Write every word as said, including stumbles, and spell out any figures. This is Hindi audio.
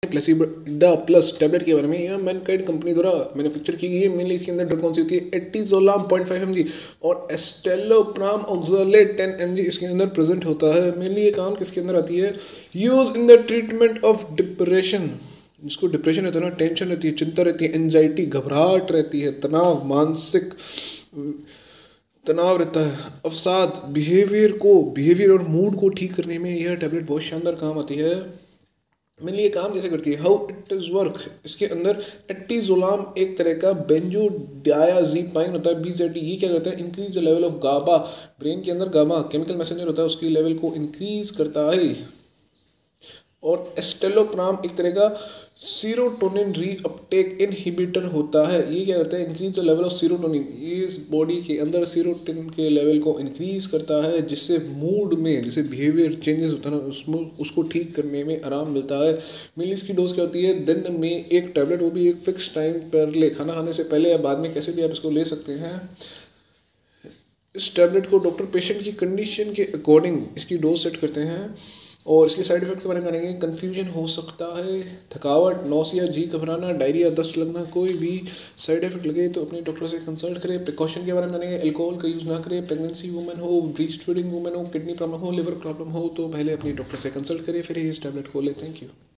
प्लेसिबा प्लस टैबलेट के बारे में। यह मैनकाइंड कंपनी द्वारा मैन्युफैक्चर की गई है। मेनली इसके अंदर ड्रग कौन सी होती है, etizolam point five m g और escitalopram oxalate ten m g इसके अंदर प्रेजेंट होता है। मेनली ये काम किसके अंदर आती है, use in the treatment of depression, जिसको डिप्रेशन रहता है ना, टेंशन रहती है, चिंता रहती है, एंजाइटी घबराहट रहती है, तनाव, मानसिक तनाव रहता है, अवसाद, बिहेवियर को बिहेवियर और मूड को ठीक करने में यह टैबलेट बहुत शानदार काम आती है। मेनली ये काम कैसे करती है, हाउ इट इज वर्क। इसके अंदर एट्टिजोलाम एक तरह का बेंजोडायाजीपाइन होता है, बीजेडी। ये क्या करता है, increase the level of GABA, brain के अंदर गाबा केमिकल मैसेंजर होता है, उसकी लेवल को इंक्रीज करता है। और एस्टेलोप्राम एक तरह का सीरोटोनिन रीअपटेक इनहिबिटर होता है। ये क्या करता है, increase the level of serotonin, ये इस बॉडी के अंदर सीरोटोनिन के लेवल को इंक्रीज करता है, जिससे मूड में जैसे बिहेवियर चेंजेस होता है ना, उसमें उसको ठीक करने में आराम मिलता है। मेनली इसकी डोज क्या होती है, दिन में एक टैबलेट, वो भी एक फिक्स टाइम पर ले, खाना खाने से पहले या बाद में, कैसे भी आप इसको ले सकते हैं। इस टैबलेट को डॉक्टर पेशेंट की कंडीशन के अकॉर्डिंग इसकी डोज सेट करते हैं। और इसके साइड इफेक्ट के बारे में करेंगे, कन्फ्यूजन हो सकता है, थकावट, नौसिया, जी घबराना, डायरिया, दस्त लगना, कोई भी साइड इफेक्ट लगे तो अपने डॉक्टर से कंसल्ट करें। प्रिकॉशन के बारे में करेंगे, अल्कोहल का यूज़ ना करें, प्रेगनेंसी वुमेन हो, ब्रीस्ट फीडिंग वुमेन हो, किडनी प्रॉब्लम हो, लिवर प्रॉब्लम हो तो पहले अपने डॉक्टर से कंसल्ट करें, फिर ही इस टैबलेट को लें। Thank you.